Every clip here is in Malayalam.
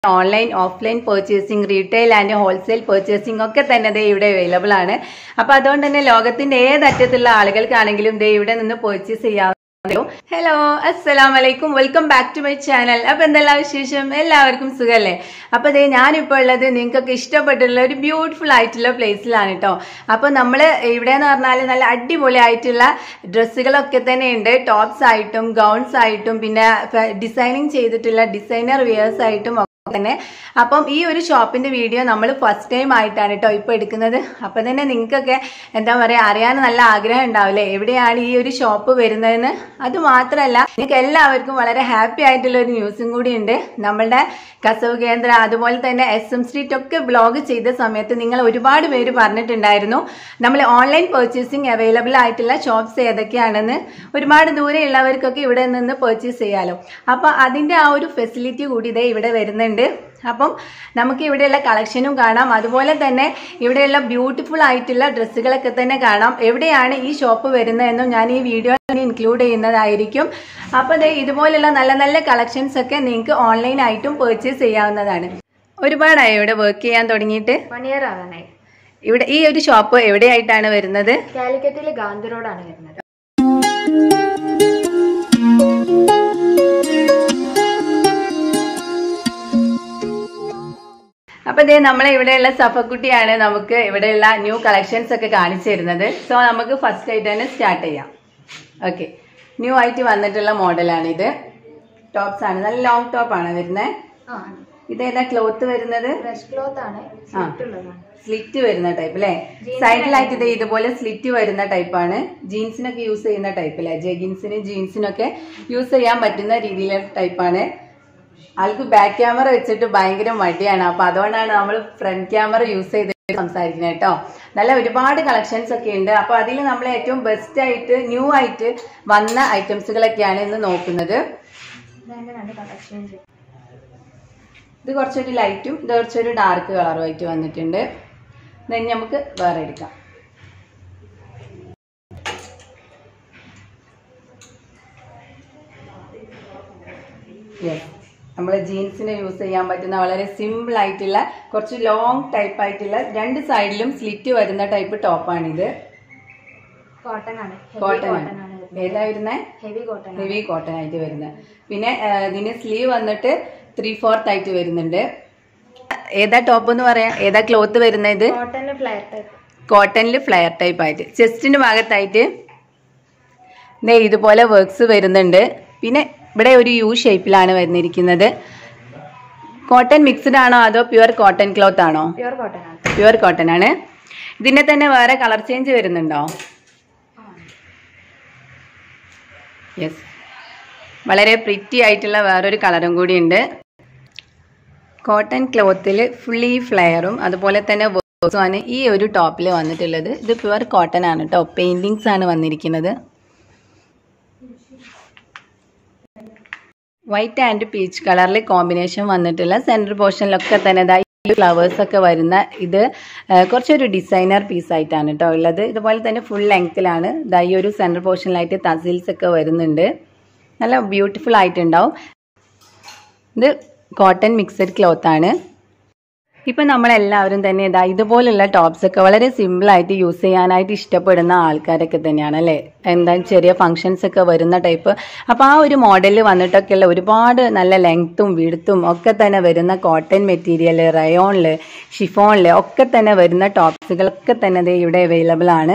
Online offline purchasing retail and wholesale purchasing ഒക്കെ തന്നെ ദേ ഇവിടെ അവൈലബിൾ ആണ്. അപ്പൊ അതുകൊണ്ട് തന്നെ ലോകത്തിന്റെ ഏതറ്റത്തുള്ള ആളുകൾക്കാണെങ്കിലും ദേ ഇവിടെ നിന്ന് പർച്ചേസ് ചെയ്യാം. ഹലോ അസ്സലാം വലൈക്കും, welcome back to my channel. അപ്പൊ എന്തെല്ലാം വിശേഷം? എല്ലാവർക്കും സുഖല്ലേ? അപ്പൊ ദേ ഞാനിപ്പോ ഉള്ളത് നിങ്ങൾക്കൊക്കെ ഇഷ്ടപ്പെട്ടുള്ള ഒരു ബ്യൂട്ടിഫുൾ ആയിട്ടുള്ള പ്ലേസിലാണ് കേട്ടോ. അപ്പൊ നമ്മള് ഇവിടെ എന്ന് പറഞ്ഞാൽ നല്ല അടിപൊളി ആയിട്ടുള്ള ഡ്രസ്സുകളൊക്കെ തന്നെ ഉണ്ട്. ടോപ്സ് ആയിട്ടും ഗൗൺസ് ആയിട്ടും പിന്നെ ഡിസൈനിങ് ചെയ്തിട്ടുള്ള ഡിസൈനർ വെയേഴ്സ് ആയിട്ടും തന്നെ. അപ്പം ഈ ഒരു ഷോപ്പിന്റെ വീഡിയോ നമ്മൾ ഫസ്റ്റ് ടൈം ആയിട്ടാണ് കേട്ടോ ഇപ്പൊ എടുക്കുന്നത്. അപ്പൊ തന്നെ നിങ്ങൾക്കൊക്കെ എന്താ പറയാ അറിയാൻ നല്ല ആഗ്രഹം ഉണ്ടാവില്ലേ എവിടെയാണ് ഈ ഒരു ഷോപ്പ് വരുന്നതെന്ന്. അത് മാത്രമല്ല നിങ്ങൾക്ക് എല്ലാവർക്കും വളരെ ഹാപ്പി ആയിട്ടുള്ള ഒരു ന്യൂസും കൂടി ഉണ്ട്. നമ്മളുടെ കസവ് കേന്ദ്ര അതുപോലെ തന്നെ SM സ്ട്രീറ്റ് ഒക്കെ ബ്ലോഗ് ചെയ്ത സമയത്ത് നിങ്ങൾ ഒരുപാട് പേര് പറഞ്ഞിട്ടുണ്ടായിരുന്നു നമ്മൾ ഓൺലൈൻ പർച്ചേസിംഗ് അവൈലബിൾ ആയിട്ടുള്ള ഷോപ്സ് ഏതൊക്കെയാണെന്ന്. ഒരുപാട് ദൂരെ ഉള്ളവർക്കൊക്കെ ഇവിടെ നിന്ന് പർച്ചേസ് ചെയ്യാലോ. അപ്പൊ അതിന്റെ ആ ഒരു ഫെസിലിറ്റി കൂടി ഇതേ ഇവിടെ വരുന്നുണ്ട്. അപ്പം നമുക്ക് ഇവിടെയുള്ള കളക്ഷനും കാണാം, അതുപോലെ തന്നെ ഇവിടെയുള്ള ബ്യൂട്ടിഫുൾ ആയിട്ടുള്ള ഡ്രസ്സുകളൊക്കെ തന്നെ കാണാം. എവിടെയാണ് ഈ ഷോപ്പ് വരുന്നതെന്നും ഞാൻ ഈ വീഡിയോ ഇൻക്ലൂഡ് ചെയ്യുന്നതായിരിക്കും. അപ്പൊ ഇതുപോലുള്ള നല്ല നല്ല കളക്ഷൻസ് ഒക്കെ നിങ്ങൾക്ക് ഓൺലൈൻ ആയിട്ടും പർച്ചേസ് ചെയ്യാവുന്നതാണ്. ഒരുപാടായി ഇവിടെ വർക്ക് ചെയ്യാൻ തുടങ്ങിയിട്ട് 1 year ആവാനായി. ഇവിടെ ഈ ഒരു ഷോപ്പ് എവിടെയായിട്ടാണ് വരുന്നത്? കാലിക്കറ്റിലെ ഗാന്ധി റോഡാണ് വരുന്നത്. അപ്പൊ ഇതേ നമ്മളെ ഇവിടെയുള്ള സഫക്കുട്ടിയാണ് നമുക്ക് ഇവിടെയുള്ള ന്യൂ കളക്ഷൻസ് ഒക്കെ കാണിച്ചു തരുന്നത്. സോ നമുക്ക് ഫസ്റ്റ് ആയിട്ട് തന്നെ സ്റ്റാർട്ട് ചെയ്യാം. ഓക്കെ, ന്യൂ ആയിട്ട് വന്നിട്ടുള്ള മോഡലാണ് ഇത്. ടോപ്സ് ആണ്, നല്ല ലോങ് ടോപ്പ് ആണ് വരുന്നത്. ഇതേതാ ക്ലോത്ത് വരുന്നത്? സ്ലിറ്റ് വരുന്ന ടൈപ്പ് അല്ലെ? സൈഡിലായിട്ട് ഇത് ഇതുപോലെ സ്ലിറ്റ് വരുന്ന ടൈപ്പാണ്. ജീൻസിനൊക്കെ യൂസ് ചെയ്യുന്ന ടൈപ്പ് അല്ലെ? ജഗിൻസിനും ജീൻസിനൊക്കെ യൂസ് ചെയ്യാൻ പറ്റുന്ന രീതിയിലുള്ള ടൈപ്പാണ്. ആൾക്ക് ബാക്ക് ക്യാമറ വെച്ചിട്ട് ഭയങ്കര മടിയാണ്. അപ്പൊ അതുകൊണ്ടാണ് നമ്മൾ ഫ്രണ്ട് ക്യാമറ യൂസ് ചെയ്തിട്ട് സംസാരിക്കുന്നത് കേട്ടോ. നല്ല ഒരുപാട് കളക്ഷൻസ് ഒക്കെ ഉണ്ട്. അപ്പൊ അതിൽ നമ്മൾ ഏറ്റവും ബെസ്റ്റ് ആയിട്ട് ന്യൂ ആയിട്ട് വന്ന ഐറ്റംസുകളൊക്കെയാണ് ഇന്ന് നോക്കുന്നത്. ഇത് കുറച്ചൊരു ലൈറ്റും ഇത് കുറച്ചൊരു ഡാർക്ക് കളറും ആയിട്ട് വന്നിട്ടുണ്ട്. then നമുക്ക് വേറെ എടുക്കാം. യെസ്, നമ്മൾ ജീൻസിന് യൂസ് ചെയ്യാൻ പറ്റുന്ന വളരെ സിമ്പിൾ ആയിട്ടുള്ള കുറച്ച് ലോങ് ടൈപ്പ് ആയിട്ടുള്ള രണ്ട് സൈഡിലും സ്ലിറ്റ് വരുന്ന ടൈപ്പ് ടോപ്പാണിത്. കോട്ടൺ ആണ്. ഏതാ വരുന്നത്? ഹെവി കോട്ടൺ ആയിട്ട് വരുന്നത്. പിന്നെ ഇതിന് സ്ലീവ് വന്നിട്ട് 3/4 ആയിട്ട് വരുന്നുണ്ട്. ഏതാ ടോപ്പ് എന്ന് പറയാം? ഏതാ ക്ലോത്ത് വരുന്നത്? കോട്ടണില് ഫ്ലെയർ ടൈപ്പ് ആയിട്ട് ചെസ്റ്റിന്റെ ഭാഗത്തായിട്ട് ഇതുപോലെ വർക്ക്സ് വരുന്നുണ്ട്. പിന്നെ ഇവിടെ ഒരു യു ഷേപ്പിലാണ് വന്നിരിക്കുന്നത്. കോട്ടൺ മിക്സ്ഡ് ആണോ അതോ പ്യുവർ കോട്ടൺ ക്ലോത്ത് ആണോ? പ്യുവർ കോട്ടൺ ആണ്. ഇതിന്റെ തന്നെ വേറെ കളർ ചേഞ്ച് വരുന്നുണ്ടോ? യെസ്, വളരെ പ്രിറ്റി ആയിട്ടുള്ള വേറൊരു കളറും കൂടി ഉണ്ട്. കോട്ടൺ ക്ലോത്തിൽ ഫുള്ളി ഫ്ലെയറും അതുപോലെ തന്നെ വർക്ക്സും ആണ് ഈ ഒരു ടോപ്പിൽ വന്നിട്ടുള്ളത്. ഇത് പ്യുവർ കോട്ടൺ ആണ് കേട്ടോ. പെയിന്റിങ്സ് ആണ് വന്നിരിക്കുന്നത്. വൈറ്റ് ആൻഡ് പീച്ച് കളറിൽ കോമ്പിനേഷൻ വന്നിട്ടുള്ള സെൻറ്റർ പോർഷനിലൊക്കെ തന്നെ ഫ്ലവേഴ്സ് ഒക്കെ വരുന്ന ഇത് കുറച്ചൊരു ഡിസൈനർ പീസ് ആയിട്ടാണ് കേട്ടോ ഉള്ളത്. ഇതുപോലെ തന്നെ ഫുൾ ലെങ്ത്തിലാണ് ഈ ഒരു സെൻറ്റർ പോർഷനിലായിട്ട് തസിൽസ് ഒക്കെ വരുന്നുണ്ട്. നല്ല ബ്യൂട്ടിഫുൾ ആയിട്ടുണ്ടാവും. ഇത് കോട്ടൺ മിക്സഡ് ക്ലോത്ത് ആണ്. ഇപ്പം നമ്മളെല്ലാവരും തന്നെ ഇതുപോലുള്ള ടോപ്സ് ഒക്കെ വളരെ സിമ്പിളായിട്ട് യൂസ് ചെയ്യാനായിട്ട് ഇഷ്ടപ്പെടുന്ന ആൾക്കാരൊക്കെ തന്നെയാണ് അല്ലേ? എന്താ ചെറിയ ഫങ്ഷൻസ് ഒക്കെ വരുന്ന ടൈപ്പ്. അപ്പോൾ ആ ഒരു മോഡലിൽ വന്നിട്ടൊക്കെയുള്ള ഒരുപാട് നല്ല ലെങ്ത്തും വിഡ്ത്തും ഒക്കെ തന്നെ വരുന്ന കോട്ടൺ മെറ്റീരിയൽ, റയോണിൽ, ഷിഫോണിൽ ഒക്കെ തന്നെ വരുന്ന ടോപ്സുകളൊക്കെ തന്നെ ഇവിടെ അവൈലബിൾ ആണ്.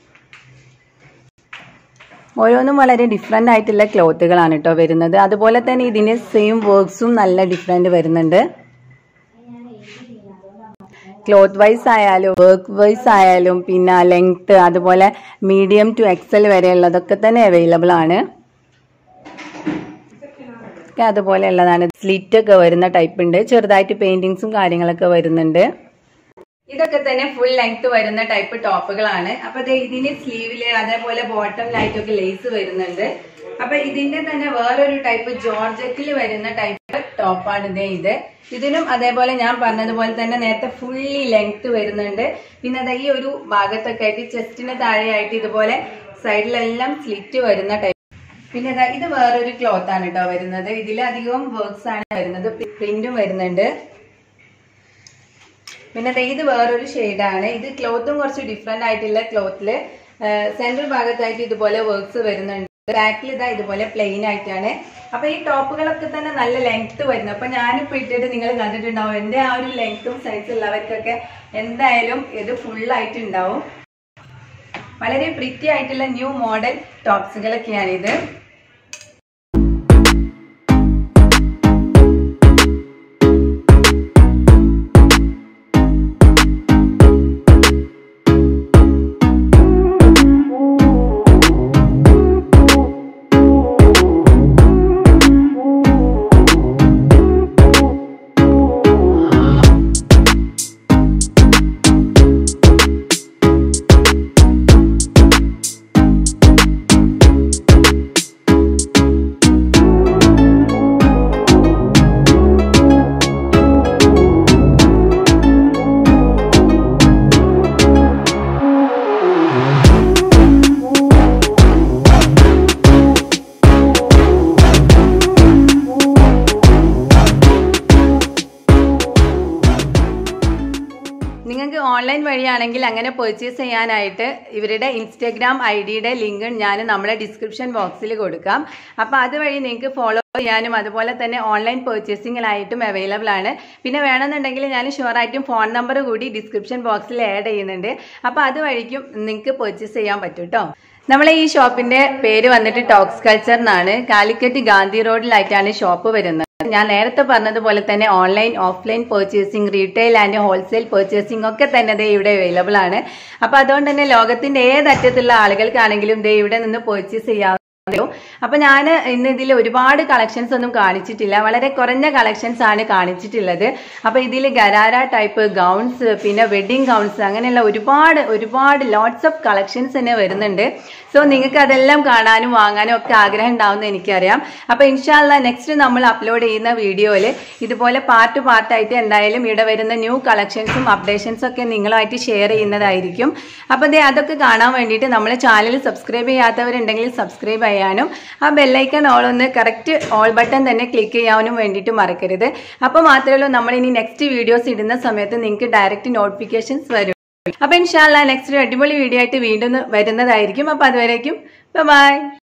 ഓരോന്നും വളരെ ഡിഫറെൻ്റ് ആയിട്ടുള്ള ക്ലോത്തുകളാണ് കേട്ടോ വരുന്നത്. അതുപോലെ തന്നെ ഇതിന് സെയിം വർക്ക്സും നല്ല ഡിഫറെൻ്റ് വരുന്നുണ്ട്. ക്ലോത്ത് വൈസ് ആയാലും വർക്ക് വൈസ് ആയാലും പിന്നെ ലെങ്ത് അതുപോലെ മീഡിയം ടു XL വരെയുള്ളതൊക്കെ തന്നെ അവൈലബിൾ ആണ്. അതുപോലെ ഉള്ളതാണ്. സ്ലിറ്റ് ഒക്കെ വരുന്ന ടൈപ്പ് ഉണ്ട്. ചെറുതായിട്ട് പെയിന്റിങ്സും കാര്യങ്ങളൊക്കെ വരുന്നുണ്ട്. ഇതൊക്കെ തന്നെ ഫുൾ ലെങ്ത് വരുന്ന ടൈപ്പ് ടോപ്പുകളാണ്. അപ്പൊ ഇതിന് സ്ലീവില് അതേപോലെ ബോട്ടമിലായിട്ടൊക്കെ ലേസ് വരുന്നുണ്ട്. അപ്പൊ ഇതിന്റെ തന്നെ വേറൊരു ടൈപ്പ് ജോർജറ്റിൽ വരുന്ന ടൈപ്പ് ടോപ്പാണ് ഇത്. ഇതിനും അതേപോലെ ഞാൻ പറഞ്ഞതുപോലെ തന്നെ നേരത്തെ ഫുള്ളി ലെങ്ത് വരുന്നുണ്ട്. പിന്നെ ഈ ഒരു ഭാഗത്തൊക്കെ ആയിട്ട് ചെസ്റ്റിന് താഴെയായിട്ട് ഇതുപോലെ സൈഡിലെല്ലാം സ്ലിറ്റ് വരുന്ന ടൈപ്പ് പിന്നെ ഇത് വേറൊരു ക്ലോത്ത് ആണ് കേട്ടോ വരുന്നത്. ഇതിലധികവും വർക്ക്സ് ആണ് വരുന്നത്, പ്രിന്റും വരുന്നുണ്ട്. പിന്നെ ഇത് വേറൊരു ഷെയ്ഡാണ്. ഇത് ക്ലോത്തും കുറച്ച് ഡിഫറെന്റ് ആയിട്ടുള്ള ക്ലോത്തില് സെൻട്രൽ ഭാഗത്തായിട്ട് ഇതുപോലെ വർക്ക്സ് വരുന്നുണ്ട്. ബാക്കിൽ ഇതുപോലെ പ്ലെയിൻ ആയിട്ടാണ്. അപ്പൊ ഈ ടോപ്പുകളൊക്കെ തന്നെ നല്ല ലെങ്ത് വരുന്നു. അപ്പൊ ഞാനിപ്പോ ഇട്ടിട്ട് നിങ്ങൾ കണ്ടിട്ടുണ്ടാവും. എന്റെ ആ ഒരു ലെങ്ത്തും സൈസും ഉള്ളവർക്കൊക്കെ എന്തായാലും ഇത് ഫുൾ ആയിട്ട് ഉണ്ടാവും. വളരെ പ്രിറ്റി ആയിട്ടുള്ള ന്യൂ മോഡൽ ടോപ്സുകളൊക്കെയാണിത്. നിങ്ങൾക്ക് ഓൺലൈൻ വഴിയാണെങ്കിൽ അങ്ങനെ പർച്ചേസ് ചെയ്യാനായിട്ട് ഇവരുടെ ഇൻസ്റ്റാഗ്രാം ഐഡിയുടെ ലിങ്ക് ഞാൻ നമ്മുടെ ഡിസ്ക്രിപ്ഷൻ ബോക്സിൽ കൊടുക്കാം. അപ്പോൾ അതുവഴി നിങ്ങൾക്ക് ഫോളോ ചെയ്യാനും അതുപോലെ തന്നെ ഓൺലൈൻ പർച്ചേസിങ്ങിലായിട്ടും അവൈലബിൾ ആണ്. പിന്നെ വേണമെന്നുണ്ടെങ്കിൽ ഞാൻ ഷുവറായിട്ടും ഫോൺ നമ്പർ കൂടി ഡിസ്ക്രിപ്ഷൻ ബോക്സിൽ ആഡ് ചെയ്യുന്നുണ്ട്. അപ്പോൾ അതുവഴിക്കും നിങ്ങൾക്ക് പർച്ചേസ് ചെയ്യാൻ പറ്റും കേട്ടോ. നമ്മളെ ഈ ഷോപ്പിന്റെ പേര് വന്നിട്ട് ടോക്സ് കൾച്ചർ എന്നാണ്. കാലിക്കറ്റ് ഗാന്ധി റോഡിലായിട്ടാണ് ഷോപ്പ് വരുന്നത്. ഞാൻ നേരത്തെ പറഞ്ഞതുപോലെ തന്നെ online offline purchasing retail and wholesale purchasing ഒക്കെ തന്നെ ഇവിടെ അവൈലബിൾ ആണ്. അപ്പൊ അതുകൊണ്ട് തന്നെ ലോകത്തിന്റെ ഏതറ്റത്തുള്ള ആളുകൾക്കാണെങ്കിലും ഇവിടെ നിന്ന് പർച്ചേസ് ചെയ്യാം. അപ്പൊ ഞാൻ ഇന്ന് ഇതിൽ ഒരുപാട് കളക്ഷൻസ് ഒന്നും കാണിച്ചിട്ടില്ല, വളരെ കുറഞ്ഞ കളക്ഷൻസ് ആണ് കാണിച്ചിട്ടുള്ളത്. അപ്പൊ ഇതിൽ ഗരാര ടൈപ്പ് ഗൗൺസ്, പിന്നെ വെഡിങ് ഗൗൺസ്, അങ്ങനെയുള്ള ഒരുപാട് ലോട്ട്സ് ഓഫ് കളക്ഷൻസ് തന്നെ വരുന്നുണ്ട്. സോ നിങ്ങൾക്ക് അതെല്ലാം കാണാനും വാങ്ങാനും ഒക്കെ ആഗ്രഹം ഉണ്ടാവുമെന്ന് എനിക്കറിയാം. അപ്പൊ ഇൻഷാല്ലാ നെക്സ്റ്റ് നമ്മൾ അപ്ലോഡ് ചെയ്യുന്ന വീഡിയോയിൽ ഇതുപോലെ പാർട്ടായിട്ട് എന്തായാലും ഇവിടെ വരുന്ന ന്യൂ കളക്ഷൻസും അപ്ഡേഷൻസും ഒക്കെ നിങ്ങളുമായിട്ട് ഷെയർ ചെയ്യുന്നതായിരിക്കും. അപ്പൊ അതൊക്കെ കാണാൻ വേണ്ടിയിട്ട് നമ്മളെ ചാനൽ സബ്സ്ക്രൈബ് ചെയ്യാത്തവരുണ്ടെങ്കിൽ സബ്സ്ക്രൈബ് ചെയ്യാനും ആ ബെല്ലൈക്കൺ ഒന്ന് കറക്റ്റ് ഓൾ ബട്ടൺ തന്നെ ക്ലിക്ക് ചെയ്യാനും വേണ്ടിയിട്ട് മറക്കരുത്. അപ്പോൾ മാത്രമല്ല നമ്മൾ ഇനി നെക്സ്റ്റ് വീഡിയോസ് ഇടുന്ന സമയത്ത് നിങ്ങൾക്ക് ഡയറക്റ്റ് നോട്ടിഫിക്കേഷൻസ് വരും. അപ്പൊ ഇൻഷാല്ലാ നെക്സ്റ്റ് അടിപൊളി വീഡിയോ ആയിട്ട് വീണ്ടും വരുന്നതായിരിക്കും. അപ്പൊ അതുവരേക്കും ബൈ.